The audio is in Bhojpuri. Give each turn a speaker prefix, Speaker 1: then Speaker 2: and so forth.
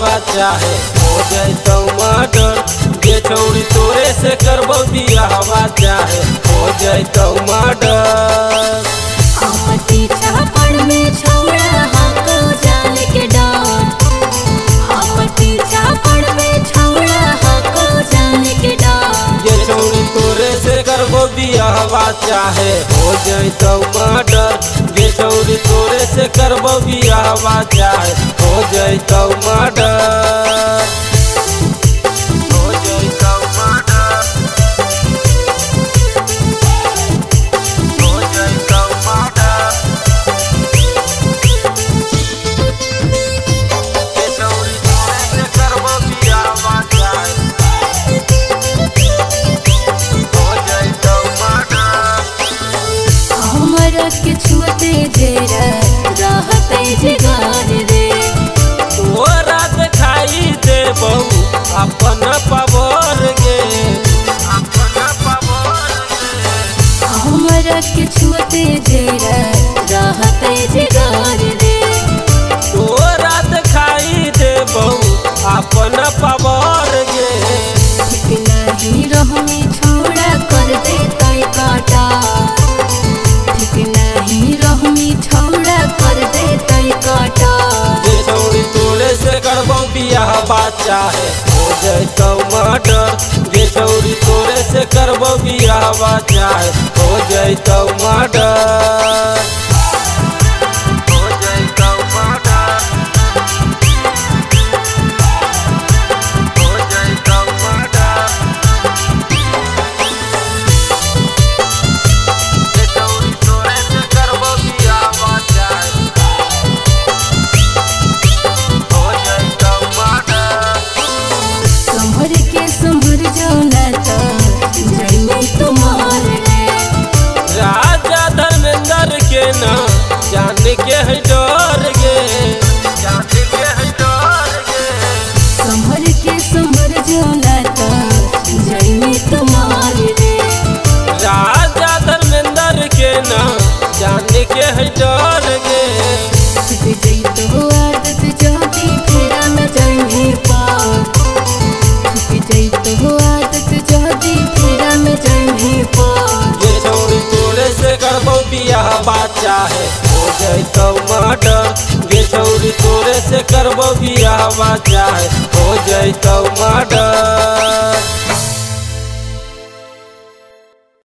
Speaker 1: बियाहवा चाहे हो जैतौ मर्डर। गे छौरी तोरे से करबो बियाहवा चाहे हो जैतौ मर्डर।
Speaker 2: पीछा पड़ में छौड़ा हाको जान के डर। पीछा पड़ में छौड़ा हाको जान के डर।
Speaker 1: गे छौरी तोरे से करबो बियाहवा चाहे हो जैतौ मर्डर। गे छौरी तोरे से करबो बियाहवा चाहे हो जैतौ मर्डर। हो जैतौ मर्डर। हो जैतौ मर्डर। गे छौरी तोरे से करबो बियाहवा चाहे हो जैतौ मर्डर।
Speaker 2: हमरा के छुते जेरा रहते जिगर रे।
Speaker 1: तोरा दिखाई देबौ अपन पावर गे अपन पावर गे।
Speaker 2: हमरा के छुते जेरा रहते जिगर रे।
Speaker 1: तोरा दिखाई देबौ अपन पावर गे।
Speaker 2: ठीक नहीं रहमी छौड़ा कर देतै काटा। ठीक नहीं रहमी छौड़ा कर देतै काटा।
Speaker 1: गे छौरी तोरे से करबौ बियाहवा चाहे हो जैतौ मर्डर। गे छौरी तोरे से करबौ बियाहवा चाहे हो जैतौ मर्डर। हो जैतौ मर्डर। हो जैतौ मर्डर। गे छौरी तोरे से करबौ बियाहवा चाहे हो जैतौ मर्डर।
Speaker 2: संभर के संभर जाना तो जैनी तुम्हार रे।
Speaker 1: राजा धर्मेंद्र के ना जान के है डर गे जान के है डर गे।
Speaker 2: संभर के संभर जाना तो जैनी तुम्हार रे।
Speaker 1: राजा धर्मेंद्र के ना जान के है डर गे।
Speaker 2: छुट जैतो आदत जाती फेरा में जैनी पार। छुट जैतो आदत जाती फेरा में जैनी पार।
Speaker 1: गे छौरी तोरे से करबौ बियाहवा चाहे हो जैतौ मर्डर। गे छौरी तोरे से करबौ बियाहवा चाहे हो जैतौ मर्डर।